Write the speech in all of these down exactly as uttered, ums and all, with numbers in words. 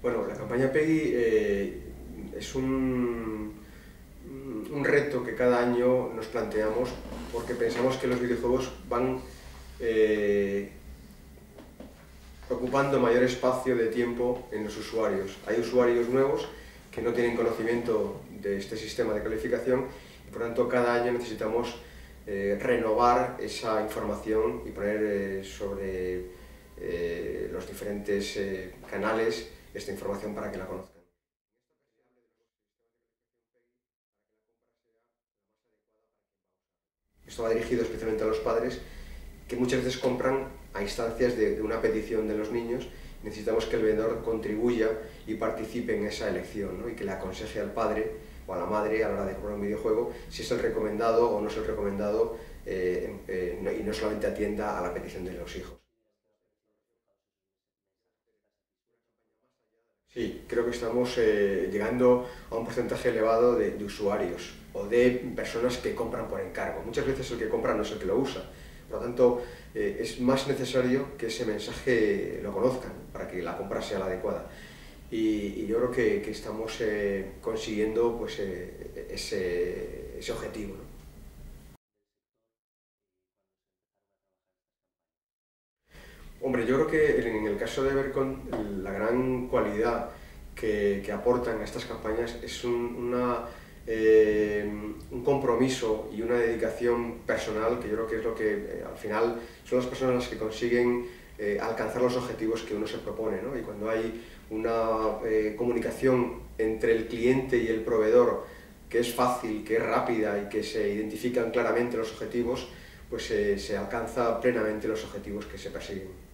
Bueno, la campaña PEGI eh, es un, un reto que cada año nos planteamos porque pensamos que los videojuegos van eh, ocupando mayor espacio de tiempo en los usuarios. Hay usuarios nuevos que no tienen conocimiento de este sistema de calificación y por tanto cada año necesitamos eh, renovar esa información y poner eh, sobre eh, los diferentes eh, canales esta información para que la conozcan. Esto va dirigido especialmente a los padres que muchas veces compran a instancias de, de una petición de los niños. Necesitamos que el vendedor contribuya y participe en esa elección, ¿no? Y que le aconseje al padre o a la madre a la hora de comprar un videojuego si es el recomendado o no es el recomendado eh, eh, no, y no solamente atienda a la petición de los hijos. Sí, creo que estamos eh, llegando a un porcentaje elevado de, de usuarios o de personas que compran por encargo. Muchas veces el que compra no es el que lo usa. Por lo tanto, eh, es más necesario que ese mensaje lo conozcan para que la compra sea la adecuada. Y, y yo creo que, que estamos eh, consiguiendo pues, eh, ese, ese objetivo, ¿no? Hombre, yo creo que en el caso de Evercon la gran cualidad que, que aportan a estas campañas es un, una, eh, un compromiso y una dedicación personal que yo creo que es lo que eh, al final son las personas las que consiguen eh, alcanzar los objetivos que uno se propone, ¿no? Y cuando hay una eh, comunicación entre el cliente y el proveedor que es fácil, que es rápida y que se identifican claramente los objetivos, pues eh, se alcanza plenamente los objetivos que se persiguen.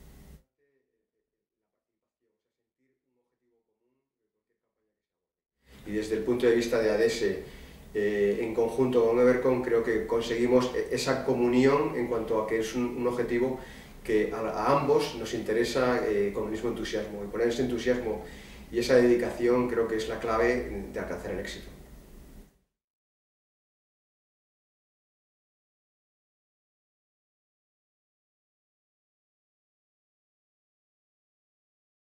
Y desde el punto de vista de ADESE, eh, en conjunto con Evercon, creo que conseguimos esa comunión en cuanto a que es un, un objetivo que a, a, ambos nos interesa eh, con el mismo entusiasmo. Y poner ese entusiasmo y esa dedicación creo que es la clave de alcanzar el éxito.